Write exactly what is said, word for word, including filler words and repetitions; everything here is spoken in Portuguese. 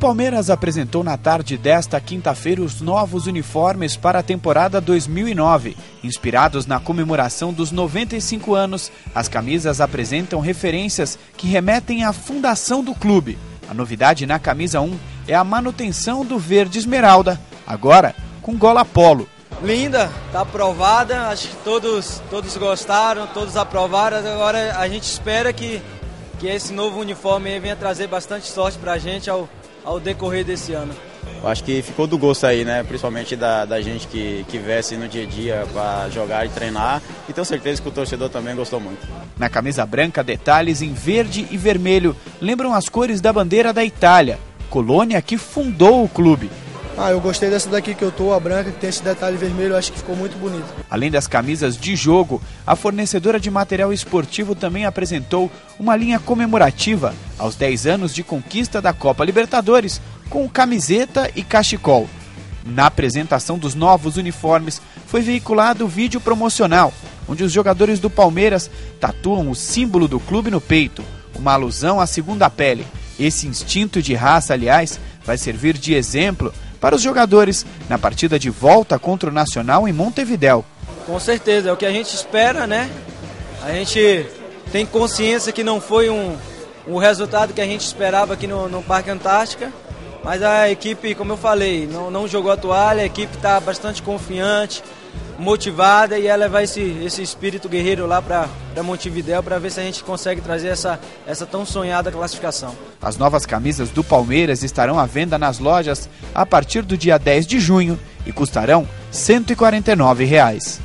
Palmeiras apresentou na tarde desta quinta-feira os novos uniformes para a temporada dois mil e nove. Inspirados na comemoração dos noventa e cinco anos, as camisas apresentam referências que remetem à fundação do clube. A novidade na camisa um é a manutenção do verde esmeralda, agora com gola polo. Linda, tá aprovada, acho que todos, todos gostaram, todos aprovaram. Agora a gente espera que, que esse novo uniforme venha trazer bastante sorte pra gente ao, ao decorrer desse ano. Eu acho que ficou do gosto aí, né? Principalmente da, da gente que, que veste no dia a dia para jogar e treinar. E tenho certeza que o torcedor também gostou muito. Na camisa branca, detalhes em verde e vermelho lembram as cores da bandeira da Itália, colônia que fundou o clube. Ah, eu gostei dessa daqui que eu tô, a branca, que tem esse detalhe vermelho, acho que ficou muito bonito. Além das camisas de jogo, a fornecedora de material esportivo também apresentou uma linha comemorativa aos dez anos de conquista da Copa Libertadores, com camiseta e cachecol. Na apresentação dos novos uniformes, foi veiculado o vídeo promocional, onde os jogadores do Palmeiras tatuam o símbolo do clube no peito, uma alusão à segunda pele. Esse instinto de raça, aliás, vai servir de exemplo para os jogadores na partida de volta contra o Nacional em Montevidéu. Com certeza, é o que a gente espera, né? A gente tem consciência que não foi um, um resultado que a gente esperava aqui no, no Parque Antártica, mas a equipe, como eu falei, não, não jogou a toalha, a equipe está bastante confiante, motivada, e ela levar esse, esse espírito guerreiro lá para Montevidéu para ver se a gente consegue trazer essa, essa tão sonhada classificação. As novas camisas do Palmeiras estarão à venda nas lojas a partir do dia dez de junho e custarão cento e quarenta e nove reais.